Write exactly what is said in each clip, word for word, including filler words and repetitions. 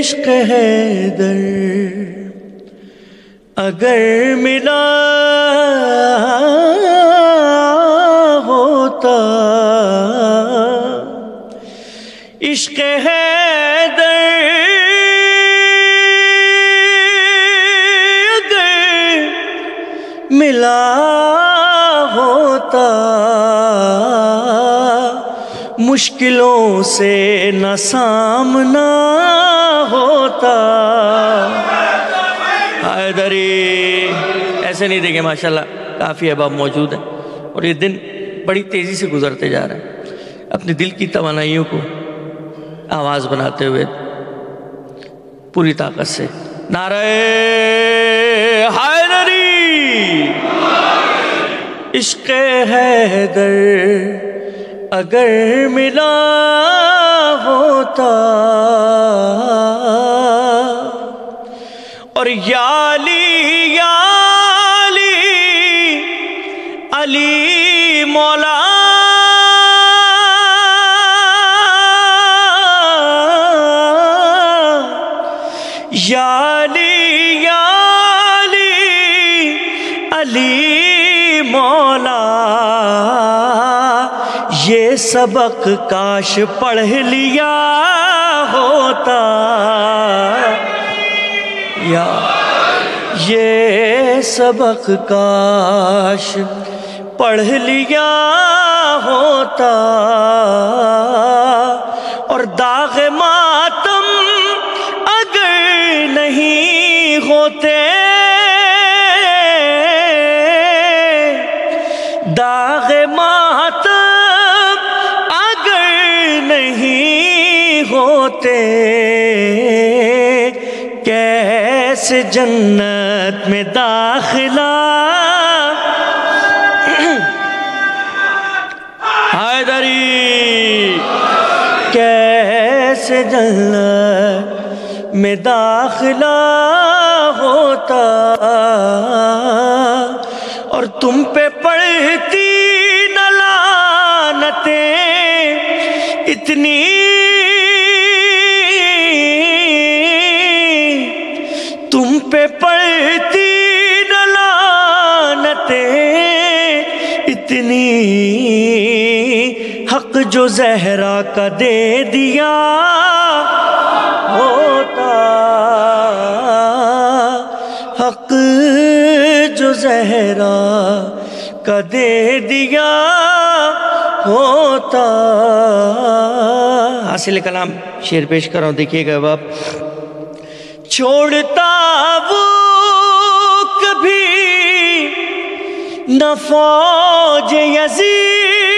عشق حیدر اگر ملا ہوتا، عشق حیدر اگر ملا ہوتا، مشکلوں سے نہ سامنا ہوتا۔ حیدری ایسے نہیں دیکھیں، ماشاءاللہ کافی احباب موجود ہیں اور یہ دن بڑی تیزی سے گزرتے جا رہے ہیں۔ اپنے دل کی توانائیوں کو آواز بناتے ہوئے پوری طاقت سے نعرہ حیدری، عشق حیدر اگر ملا ہوتا، اور یا علی یا علی علی مولا یا علی یا علی علی مولا، یہ سبق کاش پڑھ لیا ہوتا، یا یہ سبق کاش پڑھ لیا ہوتا، اور داغ ماتم اگر نہیں ہوتے، داغ ماتم اگر نہیں ہوتے، کیسے جنت میں داخلہ حیدری، کیسے جنت میں داخلہ ہوتا، اور تم پہ پڑتی نہ لعنتیں اتنی، تم پہ پڑتی نہ لعنتیں اتنی، حق جو زہرا کا دے دیا ہوتا، حق جو زہرا کا دے دیا ہوتا۔ حاصل کلام شعر پیش کر رہا ہوں، دیکھیے گا باپ۔ چھوڑتا وہ کبھی نہ فوج یزید،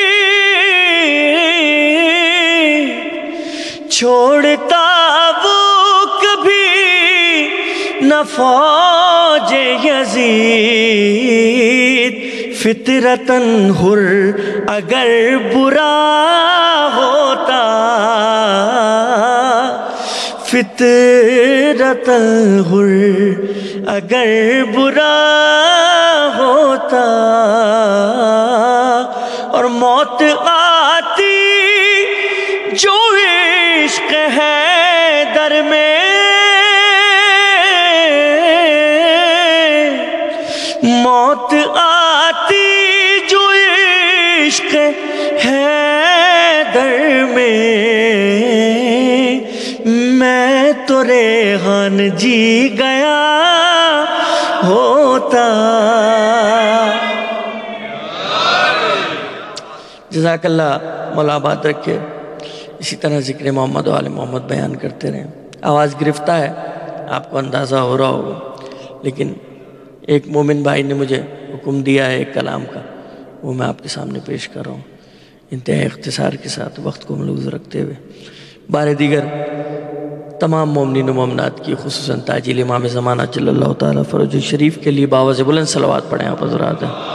چھوڑتا وہ کبھی نہ فوج یزید، فطرتاً حر اگر برا ہوتا، فطرتاً حر اگر برا ہوتا، اور موت آتی جو عشق حیدر میں، موت آتی جو عشق حیدر میں، میں تو ریحان جی گیا ہوتا۔ جزاک اللہ، مولا آباد رکھے، اسی طرح ذکر محمد و آل محمد بیان کرتے رہیں۔ آواز گرفتہ ہے، آپ کو اندازہ ہو رہا ہوگا، لیکن ایک مومن بھائی نے مجھے حکم دیا ہے ایک کلام کا، وہ میں آپ کے سامنے پیش کر رہا ہوں انتہائی اختصار کے ساتھ، وقت کو ملحوظ رکھتے ہوئے۔ بار دیگر تمام مومنین و مومنات کی، خصوصاً تاجیل امام زمانہ جل اللہ تعالیٰ فرج شریف کے لیے باوز بلند صلوات پڑھیں آپ حضرات۔